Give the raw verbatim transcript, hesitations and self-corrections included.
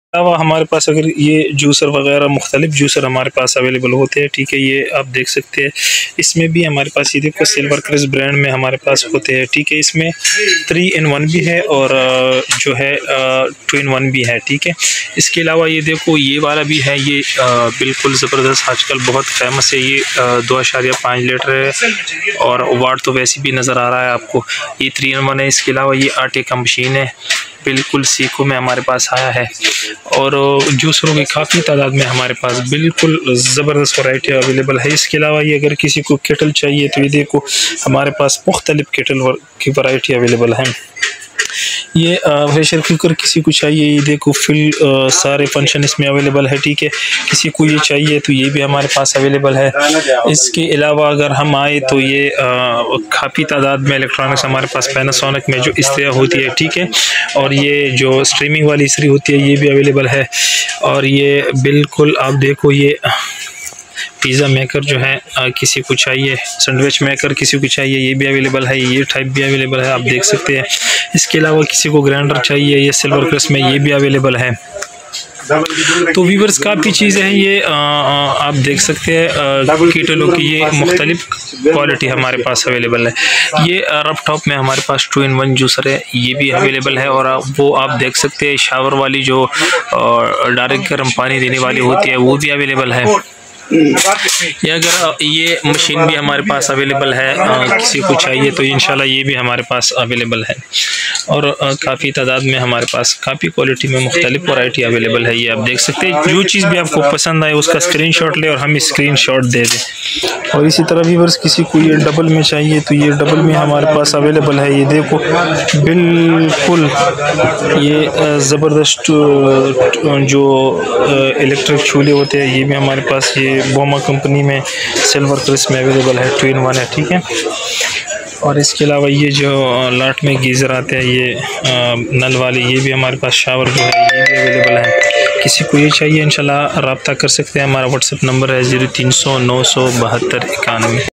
अलावा हमारे पास अगर ये जूसर वगैरह मुख्तलिफ जूसर हमारे पास अवेलेबल होते हैं, ठीक है। ये आप देख सकते हैं, इसमें भी हमारे पास ये देखो सिल्वर क्रिस ब्रांड में हमारे पास होते हैं, ठीक है। इसमें थ्री इन वन भी है और जो है टू इन वन भी है, ठीक है। इसके अलावा ये देखो ये वाला भी है, ये बिल्कुल ज़बरदस्त आजकल बहुत फेमस है। ये दो अशारिया पाँच लीटर है और वाट तो वैसे भी नज़र आ रहा है आपको। ये थ्री इन वन है। इसके अलावा ये आटे का मशीन है, बिल्कुल सीखों में हमारे पास आया है और जूसरों की काफ़ी तादाद में हमारे पास बिल्कुल ज़बरदस्त वैरायटी अवेलेबल है। इसके अलावा ये अगर किसी को केटल चाहिए तो ये देखो हमारे पास मुख्तलिफ केटल की वैरायटी अवेलेबल है। ये प्रेशर कुकर किसी को चाहिए, ये देखो फिल सारे फंक्शन इसमें अवेलेबल है, ठीक है। किसी को ये चाहिए तो ये भी हमारे पास अवेलेबल है। इसके अलावा अगर हम आए तो ये काफ़ी तादाद में इलेक्ट्रॉनिक्स हमारे पास पैनासोनिक में जो इस्त्री होती है, ठीक है। और ये जो स्ट्रीमिंग वाली इस्त्री होती है ये भी अवेलेबल है। और ये बिल्कुल आप देखो ये पिज़्ज़ा मेकर जो है आ, किसी को चाहिए, सैंडविच मेकर किसी को चाहिए, ये भी अवेलेबल है। ये टाइप भी अवेलेबल है, आप देख सकते हैं। इसके अलावा किसी को ग्राइंडर चाहिए, ये सिल्वर क्रिस में ये भी अवेलेबल है। तो वीवर्स काफ़ी चीज़ें हैं ये आ, आ, आप देख सकते हैं कीटलों की ये मुख्तलिफ क्वालिटी हमारे पास अवेलेबल है। ये रफ टॉप में हमारे पास टू इन वन जूसर है, ये भी अवेलेबल है। और वो आप देख सकते हैं शावर वाली जो डायरेक्ट गर्म पानी देने वाली होती है वो भी अवेलेबल है। ये अगर ये मशीन भी हमारे पास अवेलेबल है, आ, किसी को चाहिए तो इंशाल्लाह ये भी हमारे पास अवेलेबल है। और काफ़ी तादाद में हमारे पास काफ़ी क्वालिटी में मुख्तलिफ वैरायटी अवेलेबल है। ये आप देख सकते हैं, जो चीज़ भी आपको पसंद आए उसका स्क्रीनशॉट ले और हम स्क्रीनशॉट दे दें। और इसी तरह व्यूअर्स किसी को ये डबल में चाहिए तो ये डबल में हमारे पास अवेलेबल है। ये देखो बिल्कुल ये ज़बरदस्त जो इलेक्ट्रिक चूल्हे होते हैं ये भी हमारे पास ये बोमा कंपनी में सिल्वर क्रिस में अवेलेबल है, टू इन वन है, ठीक है। और इसके अलावा ये जो लाट में गीज़र आते हैं ये आ, नल वाले, ये भी हमारे पास शावर जो है ये भी अवेलेबल है। किसी को ये चाहिए इंशाल्लाह रब्ता कर सकते हैं। हमारा व्हाट्सएप नंबर है ज़ीरो तीन सौ नौ सौ बहत्तर इक्यानवे।